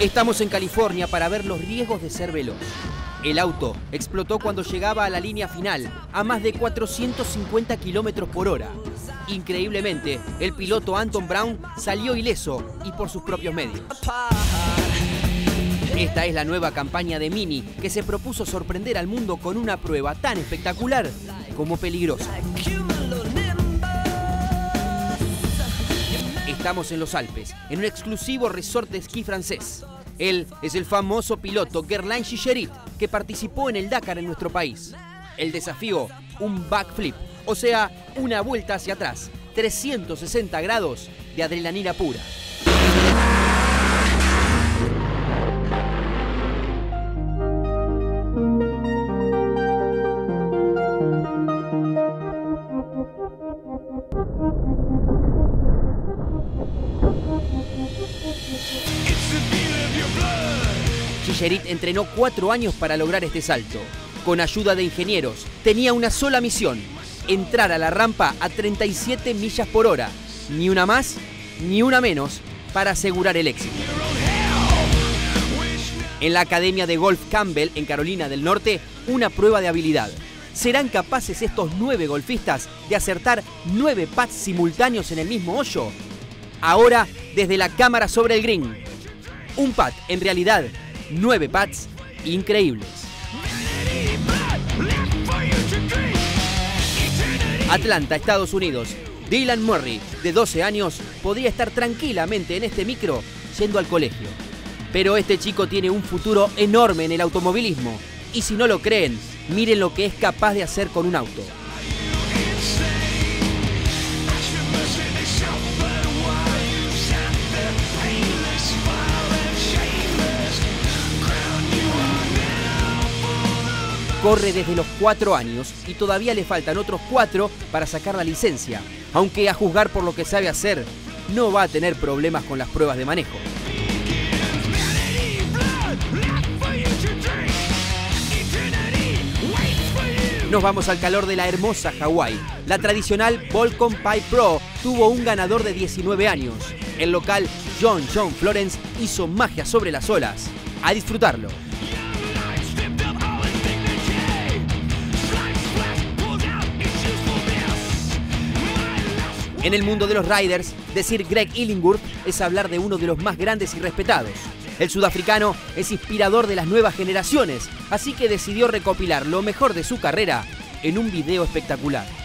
Estamos en California para ver los riesgos de ser veloz. El auto explotó cuando llegaba a la línea final a más de 450 kilómetros por hora. Increíblemente, el piloto Anton Brown salió ileso y por sus propios medios. Esta es la nueva campaña de Mini, que se propuso sorprender al mundo con una prueba tan espectacular como peligrosa. Estamos en los Alpes, en un exclusivo resort de esquí francés. Él es el famoso piloto Guerlain Chicherit, que participó en el Dakar en nuestro país. El desafío, un backflip, o sea, una vuelta hacia atrás, 360 grados de adrenalina pura. Chicherit entrenó 4 años para lograr este salto. Con ayuda de ingenieros, tenía una sola misión: entrar a la rampa a 37 millas por hora. Ni una más, ni una menos, para asegurar el éxito. En la Academia de Golf Campbell, en Carolina del Norte, una prueba de habilidad. ¿Serán capaces estos 9 golfistas de acertar 9 putts simultáneos en el mismo hoyo? Ahora, desde la cámara sobre el green. Un putt, en realidad, 9 putts increíbles. Atlanta, Estados Unidos. Dylan Murray, de 12 años, podría estar tranquilamente en este micro yendo al colegio. Pero este chico tiene un futuro enorme en el automovilismo. Y si no lo creen, miren lo que es capaz de hacer con un auto. Corre desde los 4 años y todavía le faltan otros 4 para sacar la licencia, aunque a juzgar por lo que sabe hacer, no va a tener problemas con las pruebas de manejo. Nos vamos al calor de la hermosa Hawái. La tradicional Volcom Pipe Pro tuvo un ganador de 19 años. El local John Florence hizo magia sobre las olas. A disfrutarlo. En el mundo de los riders, decir Greg Illingworth es hablar de uno de los más grandes y respetados. El sudafricano es inspirador de las nuevas generaciones, así que decidió recopilar lo mejor de su carrera en un video espectacular.